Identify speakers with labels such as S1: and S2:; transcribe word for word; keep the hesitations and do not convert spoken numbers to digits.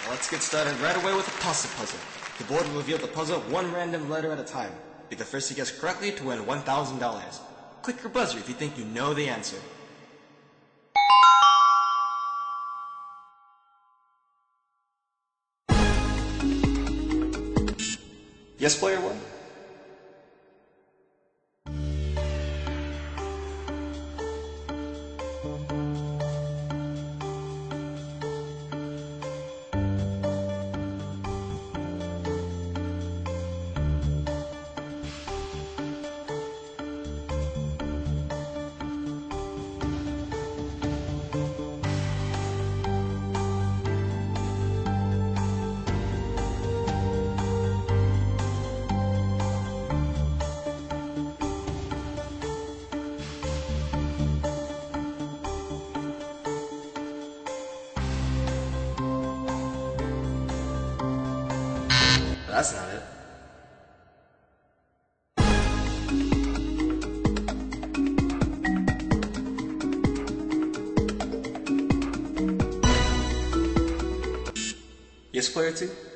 S1: Let's get started right away with the pasta puzzle. The board will reveal the puzzle one random letter at a time. Be the first to guess correctly to win one thousand dollars. Click your buzzer if you think you know the answer. Yes, player one? That's not it. Yes, player two?